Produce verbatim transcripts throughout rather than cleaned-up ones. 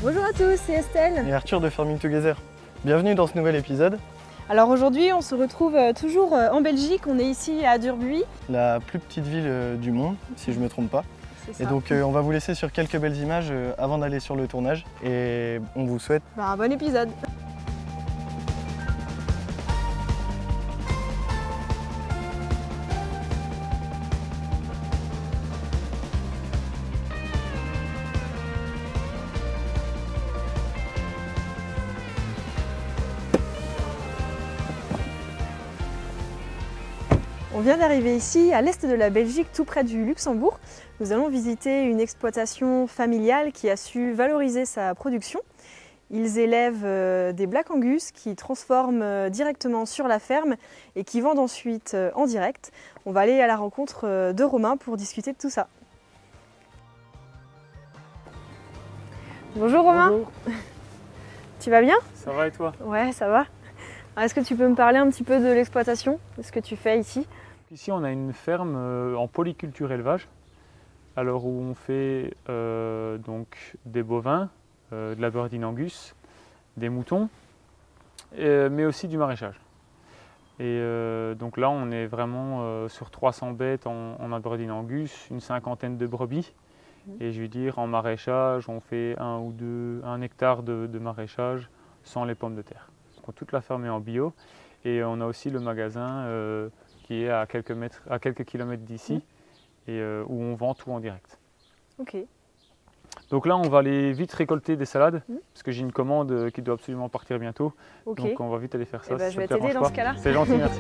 Bonjour à tous, c'est Estelle et Arthur de Farming Together. Bienvenue dans ce nouvel épisode. Alors aujourd'hui on se retrouve toujours en Belgique, on est ici à Durbuy. La plus petite ville du monde, si je ne me trompe pas. Et donc euh, on va vous laisser sur quelques belles images euh, avant d'aller sur le tournage. Et on vous souhaite bah, un bon épisode. On vient d'arriver ici, à l'est de la Belgique, tout près du Luxembourg. Nous allons visiter une exploitation familiale qui a su valoriser sa production. Ils élèvent des Black Angus qui transforment directement sur la ferme et qui vendent ensuite en direct. On va aller à la rencontre de Romain pour discuter de tout ça. Bonjour Romain. Bonjour. Tu vas bien? Ça va et toi? Ouais, ça va. Est-ce que tu peux me parler un petit peu de l'exploitation, de ce que tu fais ici? Ici, on a une ferme en polyculture élevage, alors où on fait euh, donc des bovins, euh, de la Aberdeen Angus, des moutons, et, mais aussi du maraîchage. Et euh, donc là, on est vraiment euh, sur trois cents bêtes en, en Aberdeen Angus, une cinquantaine de brebis. Et je veux dire, en maraîchage, on fait un ou deux, un hectare de, de maraîchage sans les pommes de terre. Donc, toute la ferme est en bio. Et on a aussi le magasin euh, qui est à quelques, mètres, à quelques kilomètres d'ici, mmh. et euh, où on vend tout en direct. Ok. Donc là, on va aller vite récolter des salades, mmh. parce que j'ai une commande qui doit absolument partir bientôt. Okay. Donc on va vite aller faire ça. Eh ben, si je vais ça t'aider dans pas. ce cas-là. C'est gentil, merci.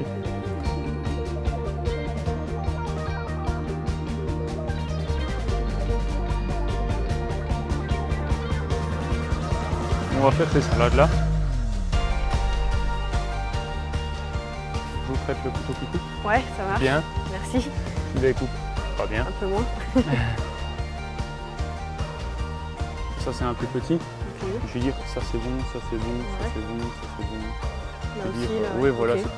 On va faire ces salades-là. Vous faites le couteau qui coupe? Ouais, ça marche. Bien. Merci. Tu les coupes pas bien. Un peu moins. Ça c'est un peu petit. Okay. Je veux dire ça c'est bon, ça c'est bon, ouais. ça c'est bon, ça c'est bon. Là aussi, dire, là, oui, ouais. voilà. Okay.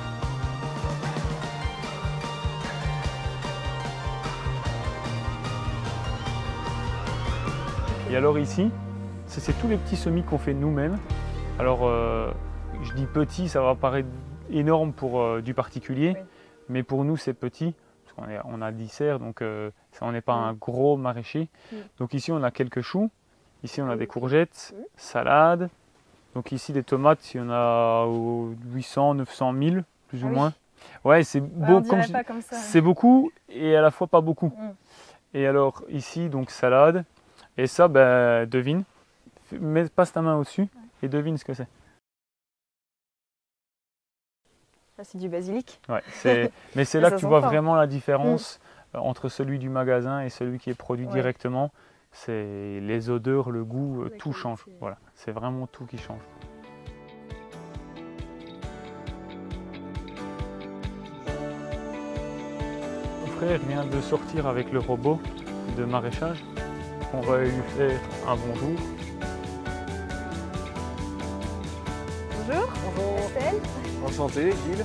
Et alors ici, c'est tous les petits semis qu'on fait nous-mêmes. Alors euh, je dis petit, ça va paraître énorme pour euh, du particulier, oui. mais pour nous c'est petit, parce qu'on on a dix serres, donc euh, ça, on n'est pas oui. un gros maraîcher. Oui. Donc ici on a quelques choux, ici on a des courgettes, oui. salades, donc ici des tomates, il y en a huit cents, neuf cents mille, plus ah ou oui. moins. Ouais, c'est beau, comme c'est beaucoup et à la fois pas beaucoup. Mm. Et alors ici, donc salade, et ça, ben, devine, mets, passe ta main au-dessus et devine ce que c'est. C'est du basilic. Ouais, mais c'est là que tu vois fort. Vraiment la différence mmh. entre celui du magasin et celui qui est produit ouais. directement. C'est les odeurs, le goût, la tout qualité. Change. Voilà, c'est vraiment tout qui change. Mon frère vient de sortir avec le robot de maraîchage. On va lui faire un bonjour. Bonjour. Bonjour. Estelle. Enchanté, Gilles.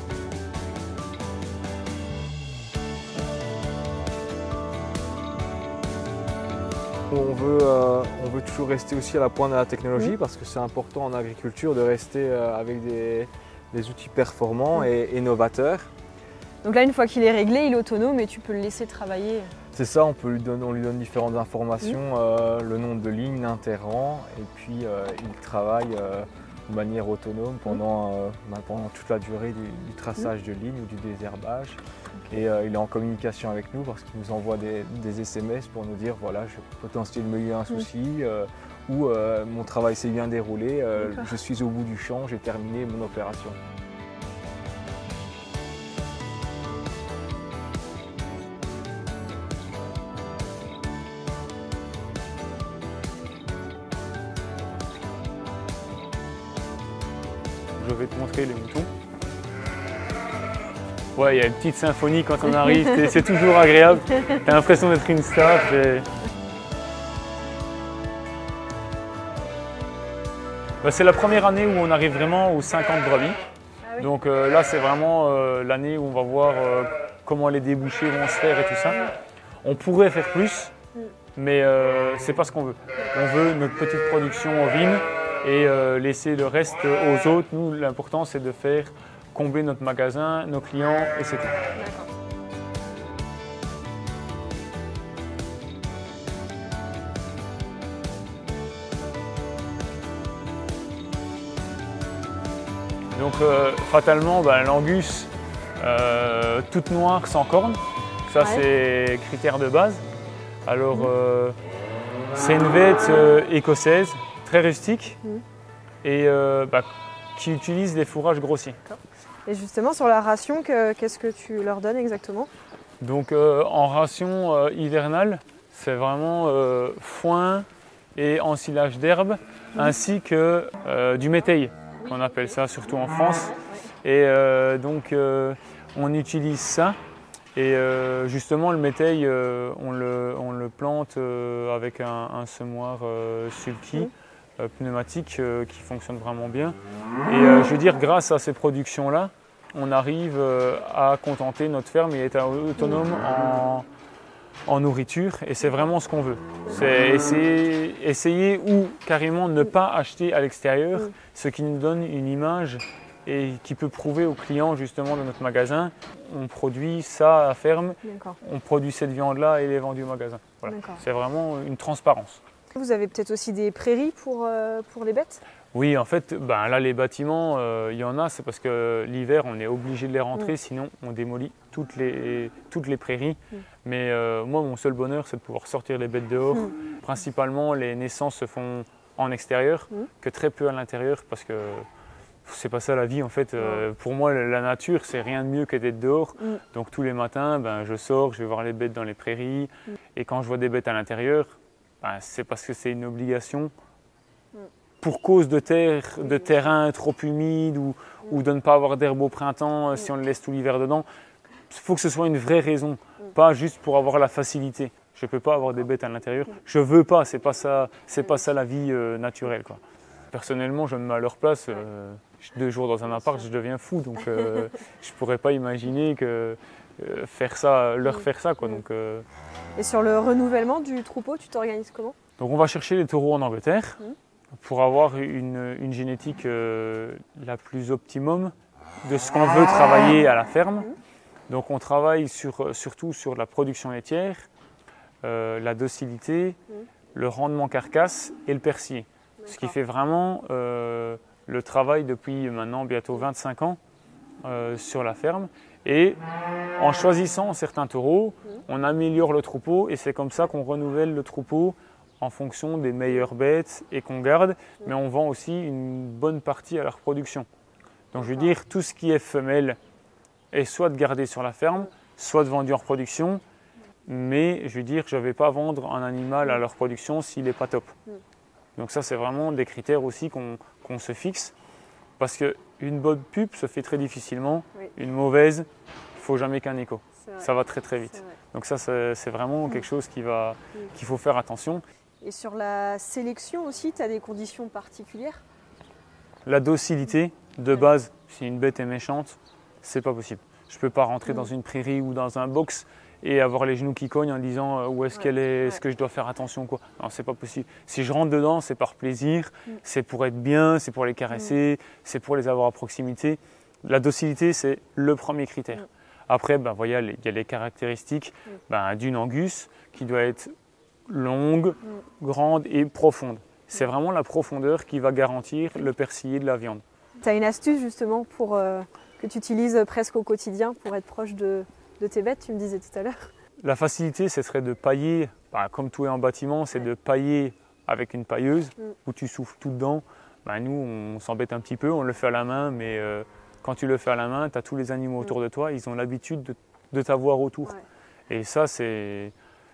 On veut, euh, on veut toujours rester aussi à la pointe de la technologie mmh. parce que c'est important en agriculture de rester euh, avec des, des outils performants mmh. et, et novateurs. Donc là, une fois qu'il est réglé, il est autonome et tu peux le laisser travailler. C'est ça, on, peut lui donner, on lui donne différentes informations, mmh. euh, le nombre de lignes, l'interrang, et puis euh, il travaille euh, de manière autonome pendant, euh, pendant toute la durée du, du traçage mmh. de lignes ou du désherbage. Okay. Et euh, il est en communication avec nous parce qu'il nous envoie des, des S M S pour nous dire voilà, je, potentiellement il y a un souci mmh. euh, ou euh, mon travail s'est bien déroulé, euh, je suis au bout du champ, j'ai terminé mon opération. Je vais te montrer les moutons. Ouais, il y a une petite symphonie quand on arrive, c'est toujours agréable. T'as l'impression d'être une star. Bah, c'est la première année où on arrive vraiment aux cinquante brebis. Ah oui. Donc euh, là, c'est vraiment euh, l'année où on va voir euh, comment les débouchés vont se faire et tout ça. On pourrait faire plus, mais euh, ce n'est pas ce qu'on veut. On veut notre petite production ovine et euh, laisser le reste aux autres. Nous, l'important, c'est de faire combler notre magasin, nos clients, et c'est tout. Donc euh, fatalement, bah, l'angus euh, toute noire sans cornes, ça ouais. C'est critère de base. Alors mmh. euh, c'est une bête euh, écossaise, très rustique mmh. et euh, bah, qui utilise des fourrages grossiers. Et justement sur la ration, qu'est-ce que tu leur donnes exactement? Donc euh, en ration euh, hivernale, c'est vraiment euh, foin et ensilage d'herbe mmh. ainsi que euh, du métail. On appelle ça surtout en France. Et euh, donc euh, on utilise ça. Et euh, justement le métail, euh, on, le, on le plante euh, avec un, un semoir euh, sulky, euh, pneumatique, euh, qui fonctionne vraiment bien. Et euh, je veux dire, grâce à ces productions-là, on arrive euh, à contenter notre ferme et être autonome en, en nourriture. Et c'est vraiment ce qu'on veut. C'est essayer, essayer ou carrément ne pas acheter à l'extérieur, ce qui nous donne une image et qui peut prouver aux clients justement de notre magasin, on produit ça à la ferme, on produit cette viande-là et elle est vendue au magasin. Voilà. C'est vraiment une transparence. Vous avez peut-être aussi des prairies pour, euh, pour les bêtes? Oui, en fait, ben là les bâtiments, euh, il y en a, c'est parce que l'hiver on est obligé de les rentrer, mmh. sinon on démolit toutes les, toutes les prairies. Mmh. Mais euh, moi, mon seul bonheur, c'est de pouvoir sortir les bêtes dehors. Mmh. Principalement, les naissances se font en extérieur, mmh. que très peu à l'intérieur, parce que c'est pas ça la vie en fait. Euh, pour moi, la nature, c'est rien de mieux que d'être dehors. Mm. Donc tous les matins, ben, je sors, je vais voir les bêtes dans les prairies. Mm. Et quand je vois des bêtes à l'intérieur, ben, c'est parce que c'est une obligation. Mm. Pour cause de, terre, de terrain trop humide ou, mm. ou de ne pas avoir d'herbe au printemps mm. si on le laisse tout l'hiver dedans. Il faut que ce soit une vraie raison, mm. pas juste pour avoir la facilité. Je ne peux pas avoir des bêtes à l'intérieur. Mm. Je ne veux pas, c'est pas ça, c'est pas ça la vie euh, naturelle, quoi. Personnellement, je me mets à leur place. Euh, deux jours dans un appart, je deviens fou. Donc, euh, je ne pourrais pas imaginer que euh, faire ça, leur faire ça, quoi. Donc, euh... Et sur le renouvellement du troupeau, tu t'organises comment? Donc, on va chercher les taureaux en Angleterre mmh. pour avoir une, une génétique euh, la plus optimum de ce qu'on veut travailler à la ferme. Mmh. Donc, on travaille sur, surtout sur la production laitière, euh, la docilité, mmh. le rendement carcasse et le persillé. Ce qui fait vraiment euh, le travail depuis maintenant bientôt vingt-cinq ans euh, sur la ferme. Et en choisissant certains taureaux, on améliore le troupeau et c'est comme ça qu'on renouvelle le troupeau en fonction des meilleures bêtes et qu'on garde, mais on vend aussi une bonne partie à la reproduction. Donc je veux dire, tout ce qui est femelle est soit de garder sur la ferme, soit de vendu en reproduction, mais je veux dire, je ne vais pas vendre un animal à la reproduction s'il n'est pas top. Donc ça, c'est vraiment des critères aussi qu'on qu'on se fixe, parce qu'une bonne pupe se fait très difficilement, oui. Une mauvaise, il ne faut jamais qu'un écho. Ça va très très vite. Donc ça, c'est vraiment quelque chose qui va, qu'il faut faire attention. Et sur la sélection aussi, tu as des conditions particulières? La docilité, de base, si une bête est méchante, c'est pas possible. Je ne peux pas rentrer mmh. dans une prairie ou dans un box et avoir les genoux qui cognent en disant euh, où est-ce ouais, qu'elle est, est-ce ouais. que je dois faire attention, quoi. Non, c'est pas possible. Si je rentre dedans, c'est par plaisir, mm. c'est pour être bien, c'est pour les caresser, mm. c'est pour les avoir à proximité. La docilité, c'est le premier critère. Mm. Après, ben, voyez, il y a les caractéristiques mm. ben, d'une Angus qui doit être longue, mm. grande et profonde. C'est mm. vraiment la profondeur qui va garantir le persillé de la viande. Tu as une astuce justement pour, euh, que tu utilises presque au quotidien pour être proche de... de tes bêtes, tu me disais tout à l'heure? La facilité, ce serait de pailler, bah, comme tout est en bâtiment, c'est ouais. de pailler avec une pailleuse mm. où tu souffles tout dedans. Bah, nous, on s'embête un petit peu, on le fait à la main, mais euh, quand tu le fais à la main, tu as tous les animaux mm. autour de toi, ils ont l'habitude de, de t'avoir autour. Ouais. Et ça, c'est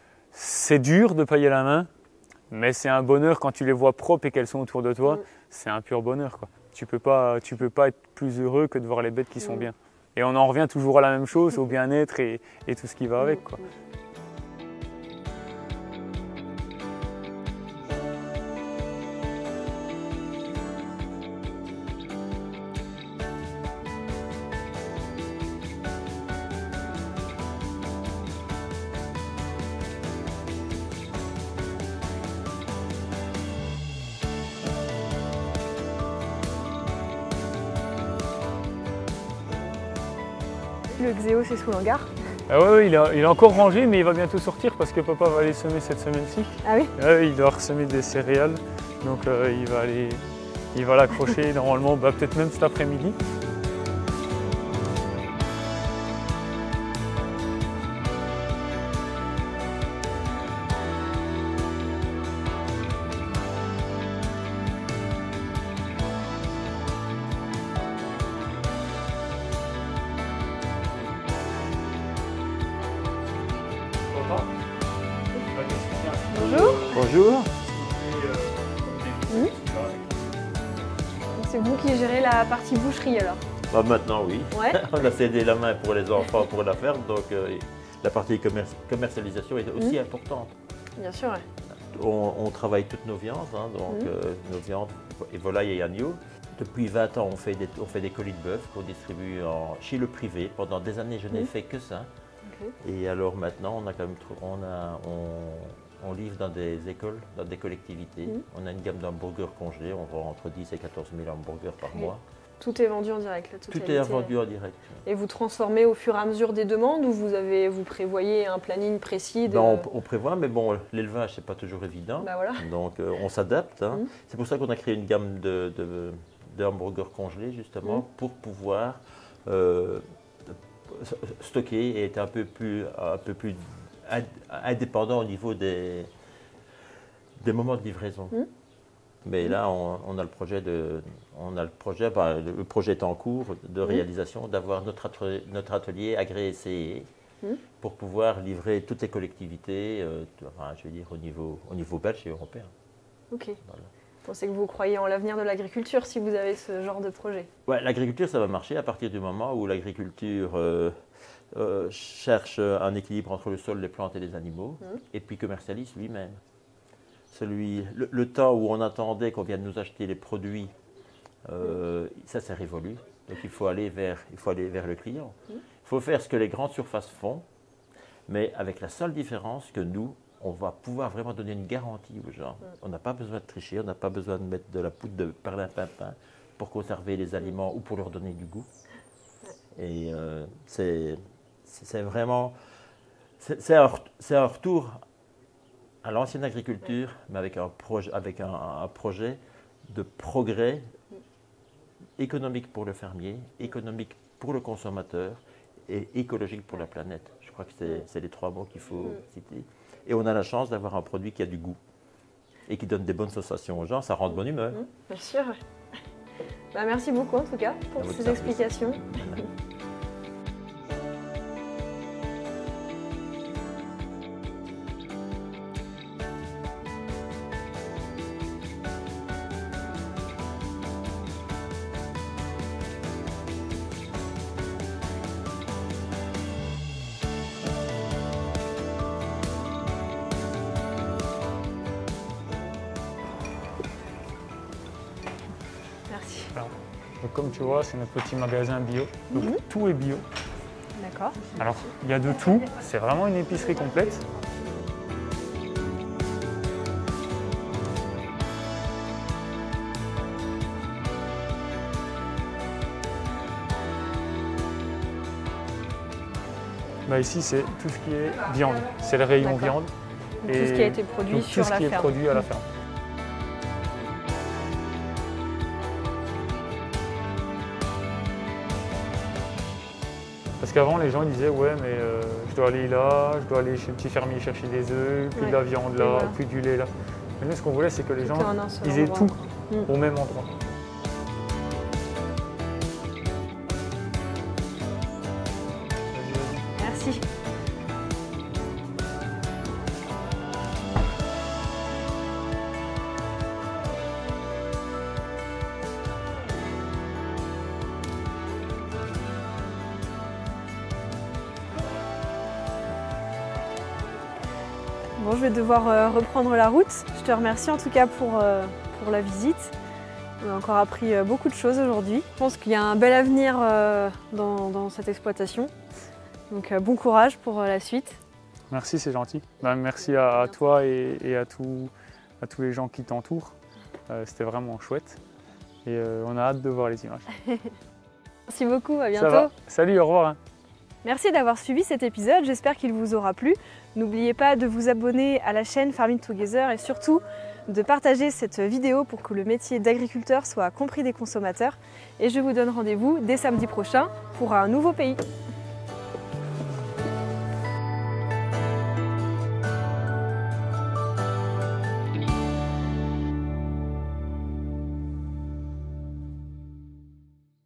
dur de pailler à la main, mais c'est un bonheur quand tu les vois propres et qu'elles sont autour de toi. Mm. C'est un pur bonheur, quoi. Tu ne peux pas, tu peux pas être plus heureux que de voir les bêtes qui mm. sont bien. Et on en revient toujours à la même chose, au bien-être et, et tout ce qui va avec, quoi. le Xéo, c'est sous l'hangar. Ah ouais, ouais, il, est, il est encore rangé, mais il va bientôt sortir parce que papa va aller semer cette semaine-ci. Ah oui? Ouais, il doit ressemer des céréales, donc euh, il va aller, il va l'accrocher normalement, bah, peut-être même cet après-midi. Bonjour. Bonjour. Mmh. C'est vous qui gérez la partie boucherie alors? Bah maintenant oui. Ouais. On a cédé la main pour les enfants, pour la ferme, donc euh, la partie commerci commercialisation est aussi mmh. importante. Bien sûr, ouais. On, on travaille toutes nos viandes, hein, donc mmh. euh, nos viandes et volailles et agneaux. Depuis vingt ans, on fait des, on fait des colis de bœuf qu'on distribue en, chez le privé. Pendant des années, je n'ai mmh. fait que ça. Okay. Et alors maintenant, on a quand même on a on, on livre dans des écoles, dans des collectivités. Mmh. On a une gamme d'hamburgers congelés. On vend entre dix et quatorze mille hamburgers par mois. Tout est vendu en direct, la totalité. Tout est vendu en direct. Et vous transformez au fur et à mesure des demandes ou vous avez, vous prévoyez un planning précis de... ben on, on prévoit, mais bon, l'élevage c'est pas toujours évident. Ben voilà. Donc euh, on s'adapte. Hein. Mmh. C'est pour ça qu'on a créé une gamme de, de, de hamburgers congelés justement mmh. pour pouvoir euh, stocker et être un peu plus, un peu plus indépendant au niveau des, des moments de livraison. Mmh. Mais là, on, on a le projet, de, on a le projet, bah, le projet est en cours de réalisation, d'avoir notre atelier, notre atelier agréé C E mmh. pour pouvoir livrer toutes les collectivités, euh, enfin, je veux dire au niveau, au niveau belge et européen. Ok. Voilà. Vous pensez que vous croyez en l'avenir de l'agriculture si vous avez ce genre de projet? Ouais, l'agriculture, ça va marcher à partir du moment où l'agriculture euh, euh, cherche un équilibre entre le sol, les plantes et les animaux, mmh. et puis commercialise lui-même. Celui, le, le temps où on attendait qu'on vienne nous acheter les produits, euh, ça c'est révolu. Donc il faut aller vers, il faut aller vers le client. Il faut faire ce que les grandes surfaces font, mais avec la seule différence que nous, on va pouvoir vraiment donner une garantie aux gens. On n'a pas besoin de tricher, on n'a pas besoin de mettre de la poudre de perlimpinpin pour conserver les aliments ou pour leur donner du goût. Et euh, c'est vraiment, c'est un, un retour à l'ancienne agriculture, mais avec un, proje avec un, un projet de progrès économique pour le fermier, économique pour le consommateur et écologique pour la planète. Je crois que c'est les trois mots qu'il faut citer. Et on a la chance d'avoir un produit qui a du goût et qui donne des bonnes sensations aux gens, ça rend de bonne humeur. Bien sûr. Bah, merci beaucoup en tout cas pour ces explications. Alors, donc comme tu vois, c'est notre petit magasin bio. Donc mmh. tout est bio. D'accord. Alors, il y a de tout. C'est vraiment une épicerie complète. Bah ici, c'est tout ce qui est viande. C'est le rayon viande. Et tout ce qui a été produit donc, sur tout la ce qui ferme. est produit à la ferme. Parce qu'avant, les gens disaient, ouais, mais euh, je dois aller là, je dois aller chez le petit fermier chercher des œufs, puis ouais. de la viande là, voilà. puis du lait là. Mais nous, ce qu'on voulait, c'est que les tout gens ils aient tout mmh. au même endroit. Merci. Bon, je vais devoir euh, reprendre la route. Je te remercie en tout cas pour, euh, pour la visite. On a encore appris euh, beaucoup de choses aujourd'hui. Je pense qu'il y a un bel avenir euh, dans, dans cette exploitation. Donc euh, bon courage pour euh, la suite. Merci, c'est gentil. Ben, merci à, à toi et, et à, tout, à tous les gens qui t'entourent. Euh, C'était vraiment chouette. Et euh, on a hâte de voir les images. Merci beaucoup, à bientôt. Ça va. Salut, au revoir. Hein. Merci d'avoir suivi cet épisode, j'espère qu'il vous aura plu. N'oubliez pas de vous abonner à la chaîne Farming Together et surtout de partager cette vidéo pour que le métier d'agriculteur soit compris des consommateurs. Et je vous donne rendez-vous dès samedi prochain pour un nouveau pays.